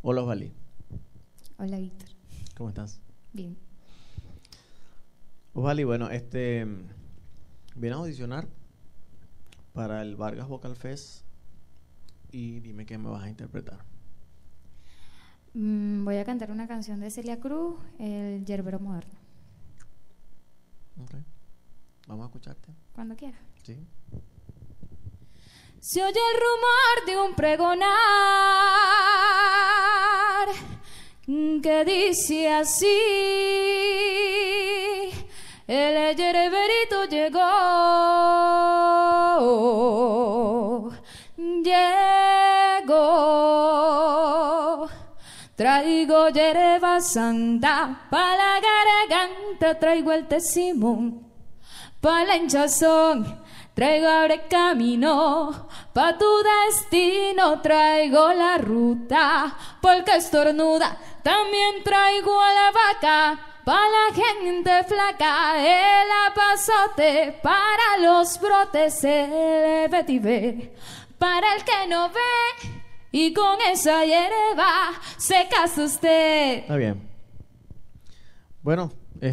Hola, Osvalí. Hola, Víctor. ¿Cómo estás? Bien. Osvalí, bueno, vine a audicionar para el Vargas Vocal Fest y dime qué me vas a interpretar. Voy a cantar una canción de Celia Cruz, El Yerbero Moderno. Ok. Vamos a escucharte. Cuando quieras. Sí. Se oye el rumor de un pregonar que dice así: el yerberito llegó. Traigo yerba santa pa' la garganta, traigo el tecimón pa' la hinchazón, traigo abre camino pa' tu destino, traigo la ruta porque estornuda, también traigo a la vaca pa' la gente flaca, el apazote para los brotes, el vetiver para el que no ve, y con esa hierba se casa usted. Está bien. Bueno,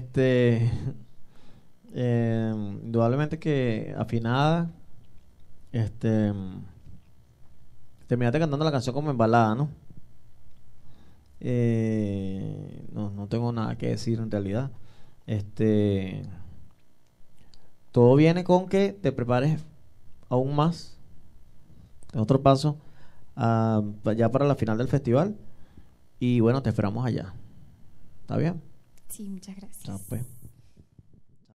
indudablemente que afinada, terminaste cantando la canción como embalada, ¿no? No tengo nada que decir en realidad. Todo viene con que te prepares aún más, en otro paso, ya para la final del festival. Y bueno, te esperamos allá. ¿Está bien? Sí, muchas gracias. Chao, pues.